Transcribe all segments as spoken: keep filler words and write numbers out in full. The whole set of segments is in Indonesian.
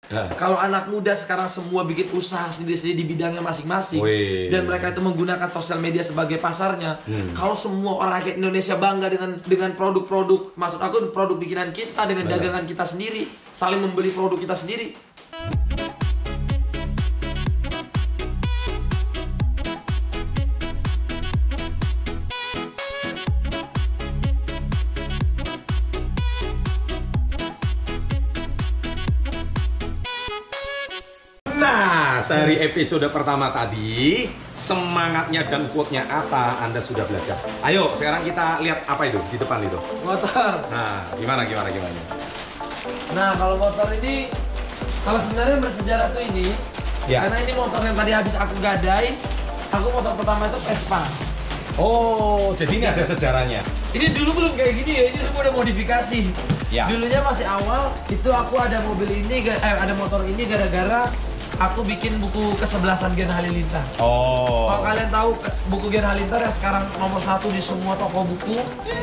Nah. Kalau anak muda sekarang semua bikin usaha sendiri-sendiri di bidangnya masing-masing, dan mereka itu menggunakan sosial media sebagai pasarnya. Hmm. Kalau semua orang rakyat Indonesia bangga dengan dengan produk-produk, maksud aku produk bikinan kita, dengan Benar. dagangan kita sendiri, saling membeli produk kita sendiri. Nah, dari episode pertama tadi, semangatnya dan quote-nya Atta Anda sudah belajar. Ayo, sekarang kita lihat apa itu di depan itu. Motor. Nah, gimana, gimana, gimana? Nah, kalau motor ini, kalau sebenarnya bersejarah tuh ini, ya. Karena ini motor yang tadi habis aku gadai, aku motor pertama itu Vespa. Oh, jadi ini ada sejarahnya. Ini dulu belum kayak gini ya, ini semua udah modifikasi. Ya. Dulunya masih awal, itu aku ada mobil ini, eh, ada motor ini gara-gara aku bikin buku kesebelasan Gen Halilintar. Oh. Kalau kalian tahu buku Gen Halilintar yang sekarang nomor satu di semua toko buku,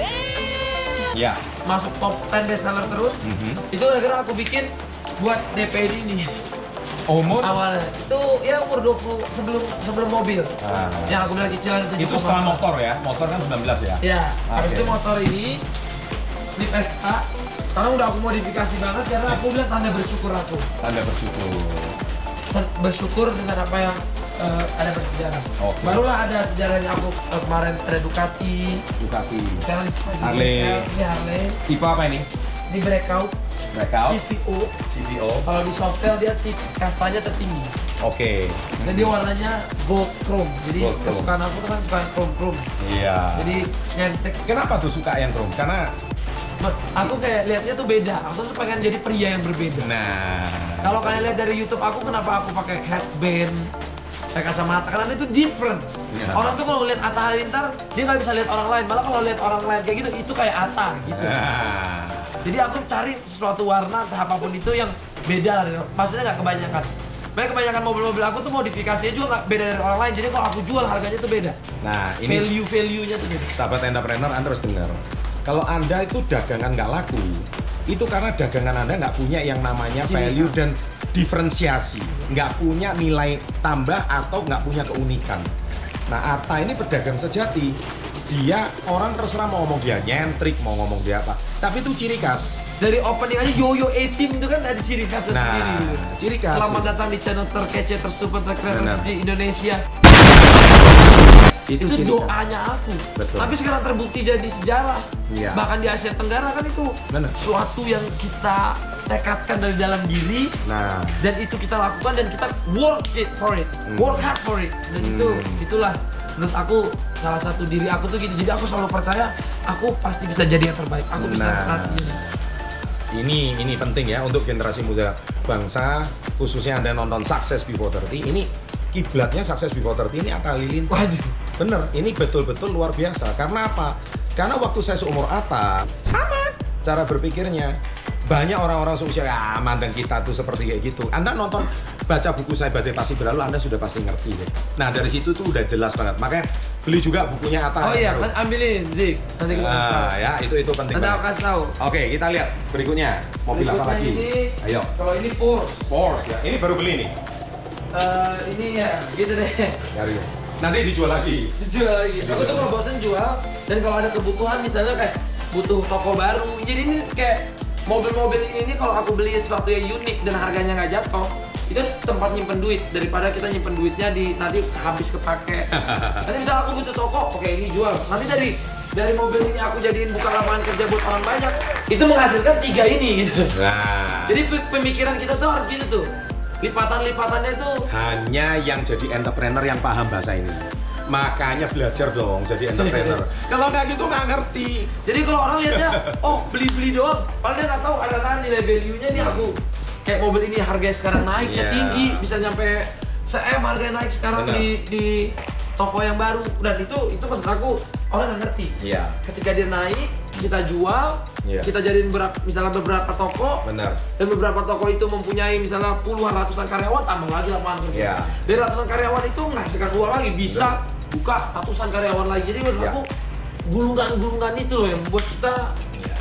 ya, masuk top sepuluh bestseller terus. Mm-hmm. Itu gara-gara aku bikin buat D P ini. Umur? Awalnya itu ya umur dua puluh sebelum sebelum mobil. Ah. Yang aku bilang cicilan itu. Itu setelah motor ya? Motor kan sembilan belas ya? Ya. Okay. Habis itu motor ini di Vespa. Sekarang udah aku modifikasi banget karena aku bilang tanda bersyukur aku. Tanda bersyukur. Bersyukur dengan apa yang uh, ada bersejarah. Okay. Barulah ada sejarahnya aku uh, kemarin ada Ducati. Ducati. Sekarang Harley. Ini Harley. Tipe apa ini? Di breakout. Breakout. C V O. C V O. Kalau di Softail dia tip kastanya tertinggi. Oke. Okay. Jadi warnanya gold chrome. Jadi gold kesukaan chrome. Aku tuh kan suka yang chrome chrome. Iya. Jadi nyentek. Kenapa tuh suka yang chrome? Karena aku kayak lihatnya tuh beda. Aku tuh pengen jadi pria yang berbeda. Nah, kalau kalian lihat dari YouTube aku, kenapa aku pakai headband, pakai kacamata? Karena itu different. Ya. Orang tuh kalau ngeliat Atta Halilintar, dia nggak bisa lihat orang lain. Malah kalau lihat orang lain kayak gitu, itu kayak Atta gitu. Nah. Jadi aku cari sesuatu warna entah apapun itu yang beda lah. Maksudnya nggak kebanyakan. Banyak kebanyakan mobil-mobil aku tuh modifikasinya juga nggak beda dari orang lain. Jadi kalau aku jual harganya tuh beda. Nah, ini value-value-nya tuh beda. Sahabat entrepreneur, Anda harus dengar. Kalau Anda itu dagangan nggak laku, itu karena dagangan Anda nggak punya yang namanya value dan diferensiasi, nggak punya nilai tambah atau nggak punya keunikan. Nah, Atta ini pedagang sejati. Dia orang terserah mau ngomong dia nyentrik, mau ngomong dia apa, tapi itu ciri khas. Dari opening aja Yoyo A-Team itu kan ada ciri khasnya nah, sendiri. Ciri khas. Selamat datang di channel terkece, tersuper, terkeren di Indonesia. Itu, itu doanya aku. Betul. Tapi sekarang terbukti jadi sejarah. Ya. Bahkan di Asia Tenggara kan itu Bener. Suatu yang kita tekadkan dari dalam diri. Nah. Dan itu kita lakukan dan kita work it for it, hmm. work hard for it. Dan hmm. itu itulah menurut aku salah satu diri aku tuh gitu. Jadi aku selalu percaya aku pasti bisa jadi yang terbaik. Aku bisa berkreasi. Ini ini penting ya untuk generasi muda bangsa, khususnya Anda nonton Success Before thirty. Ini kiblatnya Success Before thirty ini Atta Halilintar. Bener, ini betul-betul luar biasa. Karena apa? Karena waktu saya seumur Atta, sama cara berpikirnya. Banyak orang-orang seusia, ya mandang kita tuh seperti kayak gitu. Anda nonton, baca buku saya Badai Pasti Berlalu, Anda sudah pasti ngerti deh. Nah dari situ tuh udah jelas banget. Makanya beli juga bukunya Atta. Oh iya, kan ambilin, Zik. Nanti kita kasih tahu. Ya, itu itu penting Nanti banget. aku kasih tahu. Oke, kita lihat berikutnya. Mobil berikutnya apa lagi? Ini, ayo. Kalau ini Porsche. Porsche ya. Ini baru beli nih. Uh, ini ya, gitu deh. Cari. Nanti dijual lagi. Dijual lagi. Aku tuh kalau bosan jual, dan kalau ada kebutuhan misalnya kayak butuh toko baru. Jadi ini kayak mobil-mobil ini kalau aku beli sesuatu yang unik dan harganya nggak jatuh, itu tempat nyimpen duit daripada kita nyimpen duitnya di nanti habis kepake. Nanti misalnya aku butuh toko, oke ini jual. Nanti dari dari mobil ini aku jadiin buka lapangan kerja buat orang banyak. Itu menghasilkan tiga ini gitu. Nah. Jadi pemikiran kita tuh harus gitu tuh. Lipatan-lipatannya itu hanya yang jadi entrepreneur yang paham bahasa ini. Makanya belajar dong jadi entrepreneur. Kalau nggak gitu nggak ngerti. Jadi kalau orang lihatnya, oh beli-beli doang, padahal dia nggak tahu ada kan nilai value-nya nih aku. Kayak mobil ini harganya sekarang naiknya yeah. tinggi, bisa nyampe se-M harganya naik sekarang di, di toko yang baru. Dan itu itu maksud aku orang nggak ngerti. Yeah. Ketika dia naik, kita jual, yeah. kita jadiin berapa, misalnya beberapa toko. Benar. Dan beberapa toko itu mempunyai misalnya puluhan ratusan karyawan, tambah lagi lapangan kerja. Yeah. Dari ratusan karyawan itu menghasilkan uang lagi, bisa Benar. buka ratusan karyawan lagi. Jadi menurut yeah. aku gulungan-gulungan itu loh yang membuat kita yeah.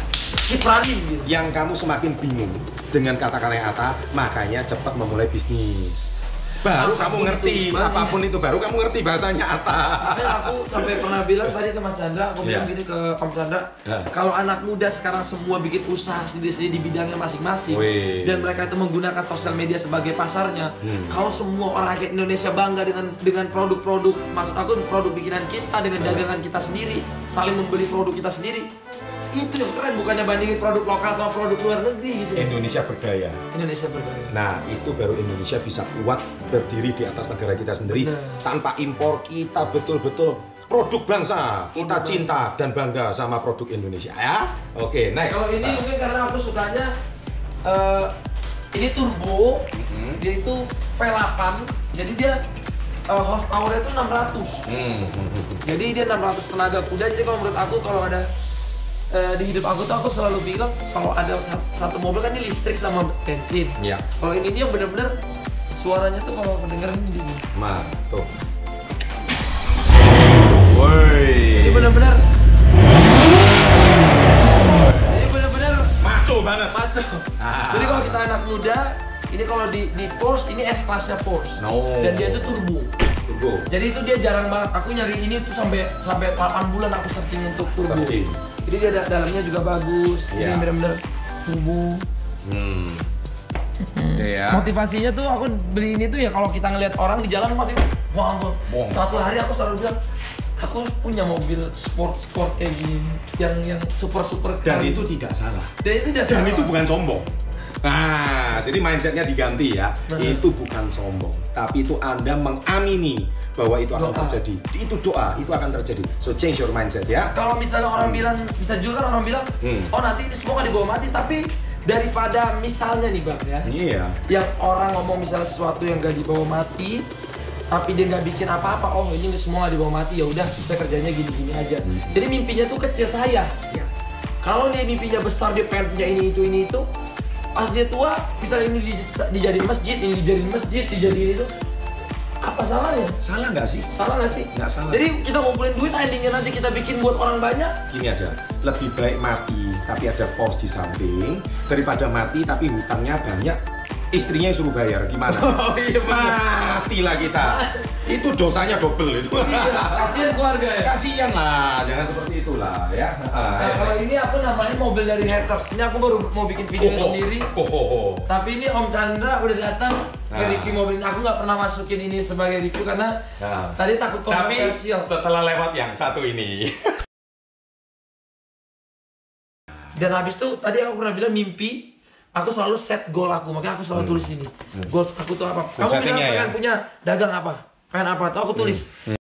keep running gitu. Yang kamu semakin bingung dengan kata-kata yang Atta, makanya cepat memulai bisnis. Baru kamu ngerti, apapun itu, baru kamu ngerti bahasanya Atta. Makanya aku sampai pernah bilang tadi ke Mas Chandra, aku bilang Yeah. gini ke Om Chandra, Yeah. kalau anak muda sekarang semua bikin usaha sendiri-sendiri di bidangnya masing-masing, Wih. dan mereka itu menggunakan sosial media sebagai pasarnya, Hmm. kalau semua orang rakyat Indonesia bangga dengan dengan produk-produk, maksud aku produk bikinan kita, dengan Yeah. dagangan kita sendiri, saling membeli produk kita sendiri, itu yang keren, bukannya bandingin produk lokal sama produk luar negeri gitu. Indonesia berdaya. Indonesia berdaya. Nah, itu baru Indonesia bisa kuat berdiri di atas negara kita sendiri. Benar. Tanpa impor, kita betul-betul produk bangsa. Kita Produk cinta dan bangga sama produk Indonesia ya. Oke, next. Kalau ini Nah. mungkin karena aku sukanya eh, ini turbo, Mhm. dia itu V delapan, jadi dia uh, horsepower itu enam ratus. Hmm. Jadi dia enam ratus tenaga kuda. Jadi kalau menurut aku kalau ada eh, di hidup aku tuh aku selalu bilang kalau ada satu, satu mobil kan ini listrik sama bensin. Ya. Kalau ini dia bener-bener suaranya tuh kalau kedengeran gini. Mah, tuh. Woi. Ini bener-bener ini bener-bener Maco banget. maco. Ah. Jadi kalau kita anak muda, ini kalau di di Porsche ini S kelasnya Porsche. No. Dan dia itu turbo. Turbo. Jadi itu dia jarang banget. Aku nyari ini tuh sampai sampai delapan bulan aku searching untuk turbo. Searching. Jadi dia da- dalamnya juga bagus. Iya. Ini bener-bener turbo. Hmm. Oke ya. Motivasinya tuh aku beli ini tuh ya kalau kita ngelihat orang di jalan masih wah aku Bong. satu hari aku selalu bilang aku harus punya mobil sport sport kayak gini yang yang super super Dan itu tidak salah. dan itu tidak Dan salah. itu bukan sombong. Nah, jadi mindsetnya diganti ya. Benar. Itu bukan sombong, tapi itu Anda mengamini bahwa itu akan Doa. terjadi. Itu doa, itu akan terjadi. So change your mindset ya. Kalau misalnya orang bilang bisa juga kan orang bilang Hmm. oh nanti ini semua kan dibawa mati, tapi daripada misalnya nih bang ya Iya. yang orang ngomong misalnya sesuatu yang gak dibawa mati tapi dia nggak bikin apa-apa, oh ini semua nggak dibawa mati, ya udah kita kerjanya gini-gini aja. Hmm. Jadi mimpinya tuh kecil saya. Ya. Kalau dia mimpinya besar, dia pengen punya ini itu ini itu, pas dia tua misalnya ini di- dijadiin masjid, ini dijadiin masjid, dijadiin itu, apa salahnya? Salah nggak sih? Salah nggak sih? Nggak salah. Jadi kita ngumpulin duit, endingnya nanti kita bikin buat orang banyak. Gini aja, lebih baik mati tapi ada pos di samping daripada mati tapi hutangnya banyak, istrinya yang suruh bayar, gimana? Oh iya benar. Matilah kita. Itu dosanya double itu. Iya, kasihan keluarga ya. Kasian lah, jangan seperti itulah ya. Nah, kalau ini aku namain mobil dari haters. Ini aku baru mau bikin video Oh, oh, sendiri. oh, oh, oh. Tapi ini Om Chandra udah datang ke Nah. review mobil ini. Aku nggak pernah masukin ini sebagai review karena Nah. tadi takut Tapi kontroversial. setelah lewat yang satu ini. Dan habis itu tadi aku pernah bilang mimpi. Aku selalu set goal aku, makanya aku selalu tulis ini. Goals aku tuh apa? Kamu misalnya settingnya pengen ya? punya dagang apa? Pengen apa? Tuh aku tulis.